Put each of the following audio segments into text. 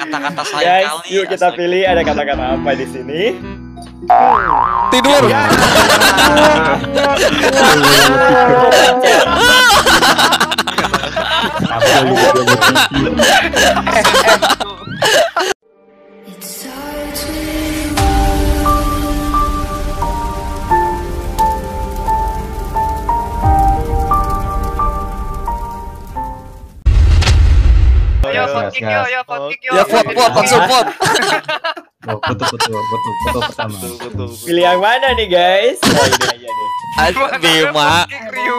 kata-kata saya Guys, kali. yuk kita pilih ada kata-kata apa di sini. Tidur. Yo, vote kick yo, yo, vote kick yo. Ya vote langsung vote. Betul pertama. Pilih yang mana nih guys? Oh ini aja nih. Aduh, Bima. Kick Ryu.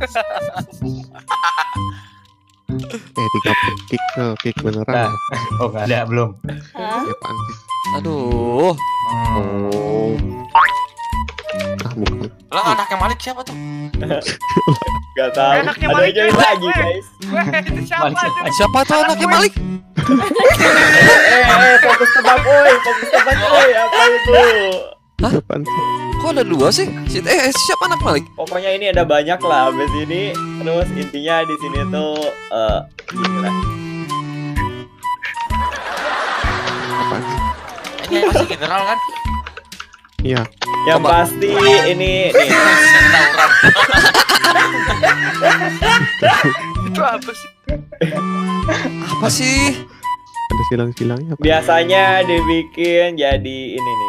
Kick beneran. Oh nggak ada belum. Ya apaan sih? Aduh. Oh. Bukan. Lah anaknya Malik siapa tuh? Gak tahu. Anaknya Ada Malik yang guys. lagi guys. Weh, itu siapa tuh? Siapa tuh anaknya Malik? Fokus tebak, fokus tebak, apa itu? Apaan sih? Kok ada dua sih? Siapa anak Malik? Pokoknya ini ada banyak lah abis ini. Terus intinya di sini tuh inilah. Apaan sih? Ini pasti general kan? Iya. Yang Coba. pasti ini nih. Tauran. Itu apa sih? Apa sih? Ada silang-silangnya apa? Biasanya dibikin jadi ini nih.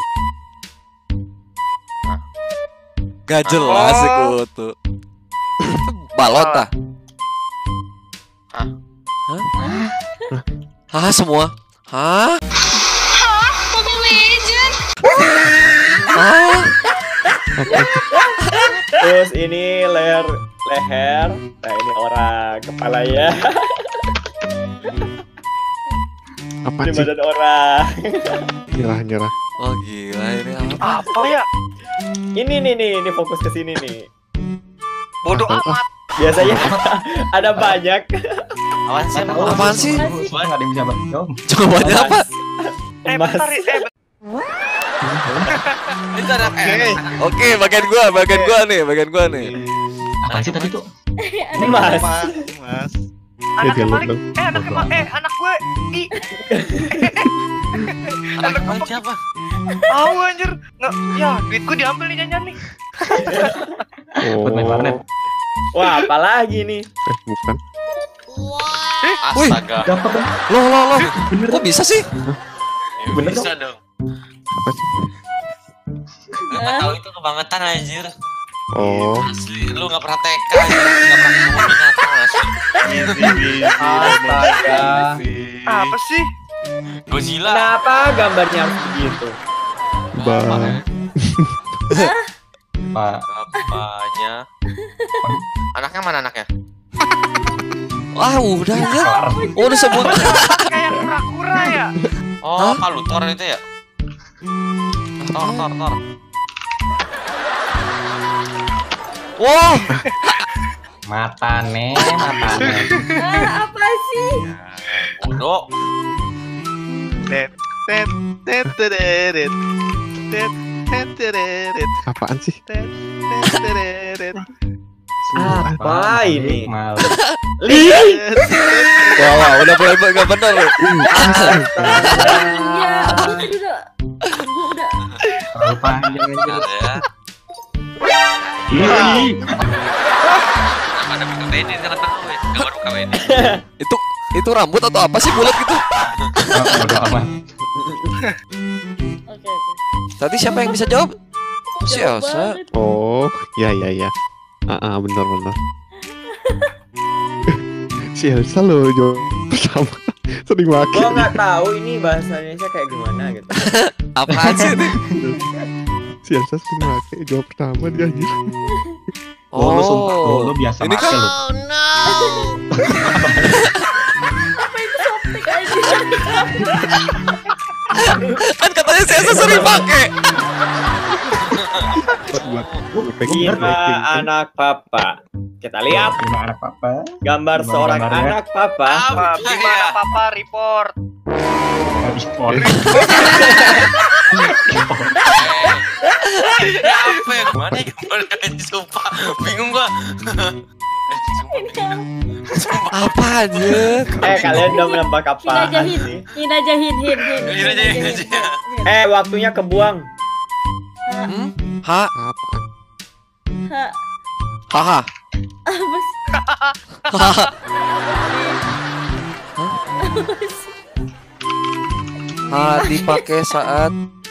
Gak jelas sih kutu. Balot ah. Hah? Hah semua? Hah? Hah? Terus ini leher. Nah ini orang kepala ya. Apaan Ini sih? badan orang. Nyerah. Oh gila ini apa? Apa ya? Ini fokus ke sini nih. Bodoh Apa? amat. Biasanya ada banyak. Awan sih emang. Apaan sih? Nggak ada yang bisa bantu. Jawabannya apa? Emas. Bentar, Itu anak Oke, bagian gua nih. Apa sih tadi tuh? Emas. anaknya dialog Malik. dong. Anak gue. Anak Malik siapa? Tahu anjir. Nggak, ya, duit gue diambil nih Janjan nih. Buat main warnet. Wah, apalagi nih? Bukan. Wih. Astaga. Dapat kan? Loh. Kok bisa sih? Bener Bisa dong. Apa sih? Lu nggak tahu itu kebangetan anjir. Oh. Asli, lu nggak pernah TK, nggak pernah ketemu binatang asli. Astaga. Apa sih? Godzilla. Kenapa gambarnya harus begitu? Bang. Pak. Bapaknya. Anaknya mana anaknya? Wah, udah aja. Oh, udah sebut. Kayak kura-kura ya? Oh, Palutor itu ya? Tor. Wow. Matane. Apa sih? Bodoh. Apaan sih? Apa ini? Malu. Wah, udah mulai gak bener loh. Iya, udah. Terlalu panjang aja. Bentar ya. Ada buka BD jangan tahu ya. Gambar buka BD. Itu rambut atau apa sih bulat gitu? Bodoh amat. Oke. Tadi siapa yang bisa jawab? Si Elsa. Oh, ya. Bener. Si Elsa loh jawab pertama. Sering Gua makin. nggak tahu ini bahasa Indonesia kayak gimana gitu. Apaan sih ini? Si Elsa sering makin jawab pertama dia anjir. Lu sumpah lu biasa ini make kan lu. Apa itu soptik aja? kan katanya si Elsa sering pakai. Lima anak papa. Kita lihat Lima anak papa. gambar Gimana seorang gambarnya? anak papa. Gimana papa report? Respon. Apa ya? Gimana ya gambarnya? Sumpah, bingung gua. Sumpah bingung. Apa aja? Kalian udah menembak Hin aja apaan hin. sih? Hin aja hin. Hin aja. Waktunya kebuang. Ha? Apaan? Ha. Haha. Apa sih? Haha. Ha dipakai saat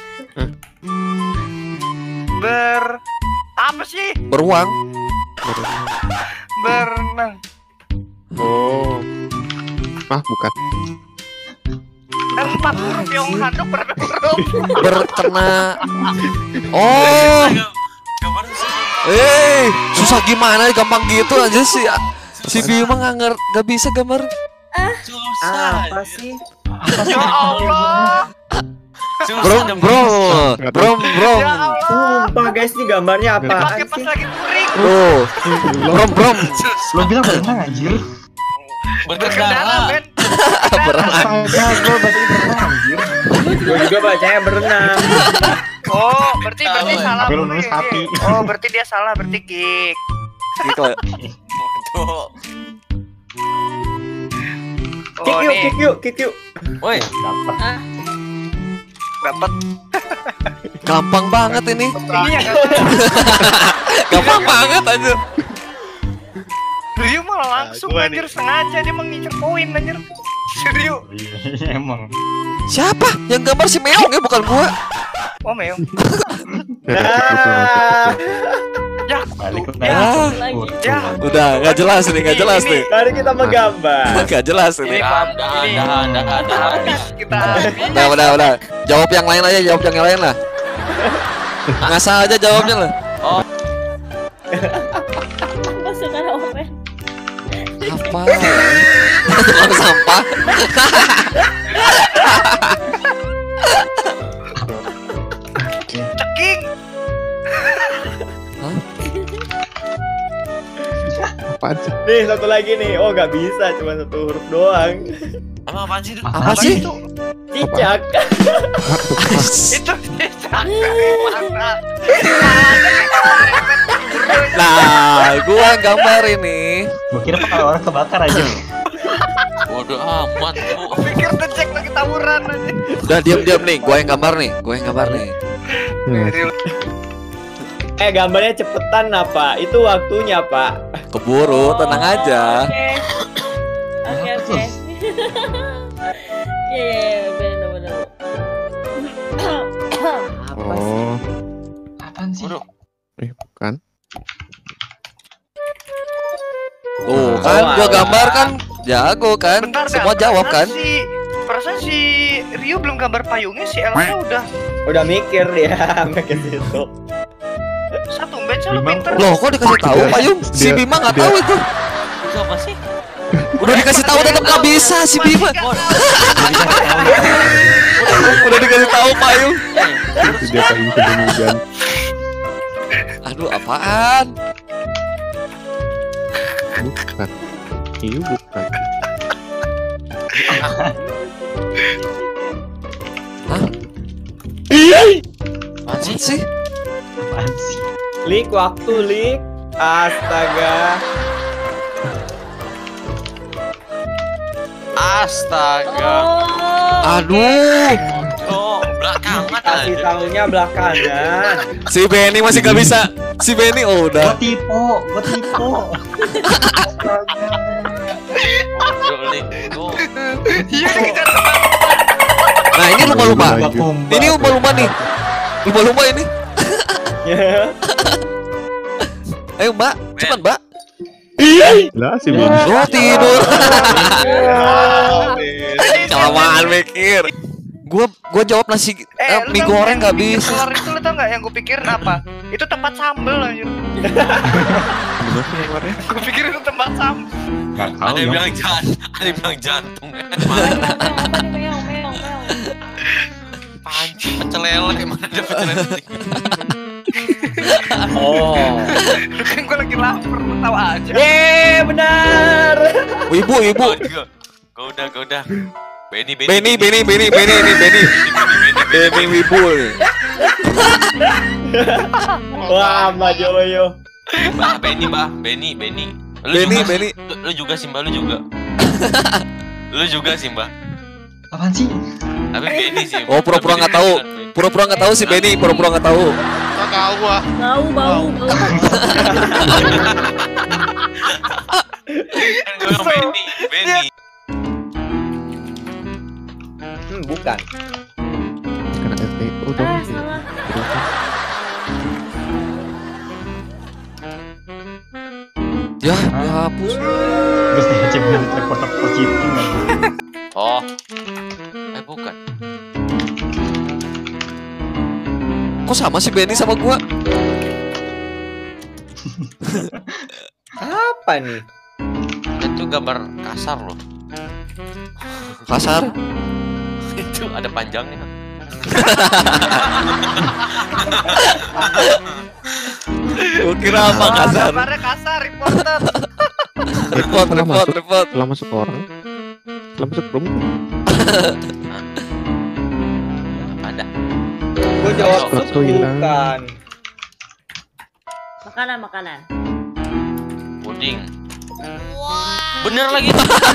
Apa sih? beruang. Berenang. Oh. Ah, bukan. 4 huruf yang handuk berapa huruf? Berkena. Oh. Susah gimana gampang gitu aja sih. Si Bima nggak bisa gambar. Apa sih? Ya Allah. Brom. Ya Allah. Sumpah guys, ini gambarnya apaan Pakai pas sih? lagi touring. Tuh. Brom. Lo bilang berenang anjir. Berkendara, Ben. Astaga, gue baca berenang anjir. Gue juga bacanya berenang. Oh, berarti salah. Tapi lu nulis sapi. Oh, berarti dia salah, berarti kick. Oh, nih. Kick yuk. Woi, Dapat. Gampang banget ini. Ini yang Gampang banget aja. Ryu malah langsung anjir, sengaja dia mengincar poin anjir. Ryu. Iya, emang. Siapa? Yang gambar si Meong ya, bukan gua. Oh, Meong. Ya, Balik tuh. ke Ya. Lagi. Ya. Udah, nggak jelas nih. Mari kita menggambar. Nggak jelas Ini ini. Kita habis. Udah. Jawab yang lain aja, jawab yang lain lah. Ngasal aja jawabnya lah. Pasukan open. Apa? Tukang sampah. Ceking. Apaan sih? Nih, satu lagi nih. Oh, nggak bisa, cuma 1 huruf doang. emang apaan sih? Apa sih? Cicak. Itu mana? Nah, gua gambar ini. Gue kira kalau orang kebakar aja. Bodoh amat, Bu. Pikir ngecek lagi tawuran aja. Udah diam nih, gua yang gambar nih. Gambarnya cepetan apa? Itu waktunya, Pak. Keburu, tenang aja. Oke. Iya, benar. Oh. Apaan sih? Bodoh. Bukan. Tuh kan, gua gambar kan jago kan. Bentar, Semua dah. jawab kan. Perasaan si Ryu belum gambar payungnya, si Elsa Udah mikir dia sampai ke situ. satu bench lu Bima. pinter. Loh, kok dikasih tahu Payung? Si Dia- Bima nggak dia- tahu itu. Itu apa sih? Udah dikasih tahu tetap nggak bisa si Bima. Udah dikasih tahu Payung. Itu dia paling kebenugan. Aduh, apaan? Bukan. Iya, bukan. Apaan sih? Apaan sih? Apaan sih? Lik, waktu, Lik. Astaga. Astaga. Aduh, Oh, belakangan Kasih aja. tahunya belakangan. si Benny masih nggak bisa. Si Benny oh, Gue udah. tipu. Bodoh, Lik. Oh, Iya, kita Nah, ini lumba-lumba. Lagi. Ini lumba-lumba nih. Lumba-lumba ini. Ayo Mbak, cepat Mbak. Lah si Bim. Oh tidur. Kelamaan mikir. Gua jawab nasi lu mie tau goreng nggak mie bisa. telur itu lu tau nggak yang gue pikir apa? Itu tempat sambel anjir. Bener sih gambarnya. Gue pikir itu tempat sambel. Gak tahu ada yang ya. bilang jantung, ada yang bilang jantung. Apa nih meong. Panci pecel lele, mana ada pecel lele? Oh. Lu kan gue lagi lapar, lu tahu aja. Benar. Ibu. Gua udah. Benny. Benny Wibu nih. Wah, Mbak Joyo. Benny. Benny. Lu juga Simba, lu juga. Lu juga Simba. Apaan sih? Tapi Benny sih. Oh, pura-pura nggak tahu. Pura-pura nggak tahu si Benny, pura-pura nggak tahu. Nggak tahu ah. Bau. Gue Benny. Bukan. Kena STO dong sih. Salah. Ya, dihapus. Terus dia cek dari report cheating. Oh. Bukan. Kok sama si Benny sama gua? Apa nih? Itu gambar kasar loh. Kasar. Itu ada panjangnya. Gua kira apa kasar? Gambarnya kasar, reporter. Report. Setelah masuk orang, setelah masuk room tuh, Ada. Gue jawab Foto tuh hilang. bukan. Makanan. Puding. Bener lagi.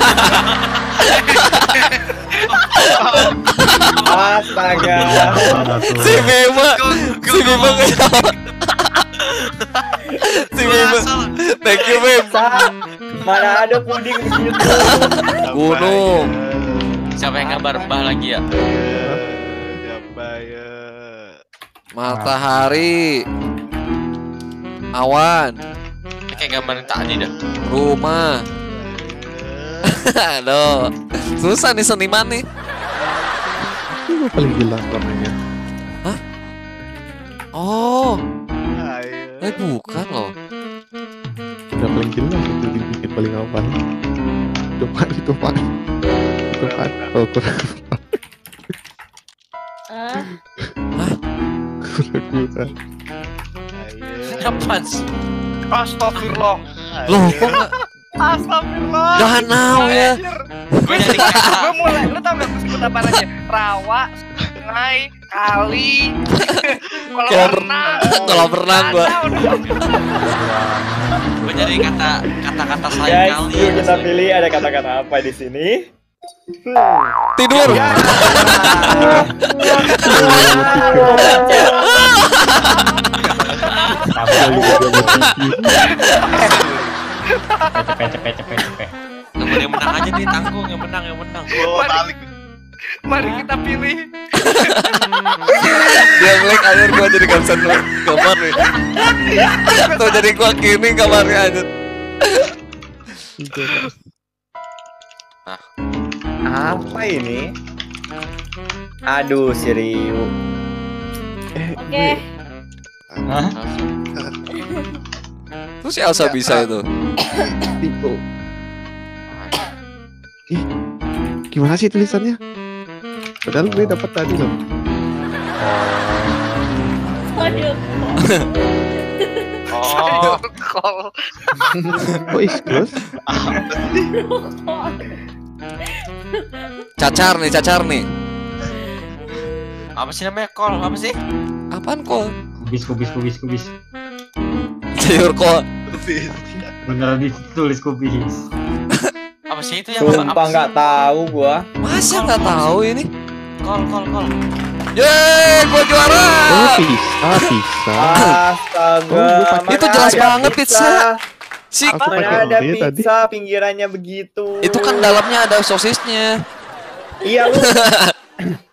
Astaga. Si Bima nggak jawab. Si Bima. Thank you Bim. Mana ada puding begitu? Gunung. Siapa yang gambar mbah lagi ya? Matahari. Awan. Ini kayak gambar tadi dah. Rumah. Aduh. Susah nih seniman nih. itu paling jelas warnanya. Oh. Bukan loh. Udah paling jelas itu dibikin paling awal. Itu pak. Oh kurang. Kurang. Apaan sih? Astagfirullah. Loh, kok nggak Astagfirullah. danau ya? Gue jadi kayak Gue mulai, lu tau gak gue sebut apa aja? Rawa, sungai, kali, kolam renang. Kolam renang gua. gue jadi kata-kata Guys, sayang kali. yuk kita pilih ada kata-kata apa di sini? Tidur. Cepet. Yang menang aja nih, tanggung yang menang. Mari kita pilih. Dia ngelag aja gua jadi gak bisa ngelag gambar nih. Tuh jadi gua kini kamarnya aja. Apa ini? Aduh, si Ryu. Oke. Hah? Terus si Elsa bisa itu. Tipu. Gimana sih tulisannya? Padahal gue dapat tadi loh. Aduh. Oh, Oh is close? Cacar nih. apa sih namanya kol? Apa sih? Apaan kol? Kubis. Sayur kol. Beneran ditulis kubis. Apa sih itu yang Sumpah nggak tahu gua. Masa nggak tahu ini? Kol. Yeay, gua juara. Oh pizza. Astaga. Itu mana jelas ada banget pizza. Si Aku Mana pakai ada ide tadi. pizza pinggirannya begitu. itu kan dalamnya ada sosisnya. Iya lu.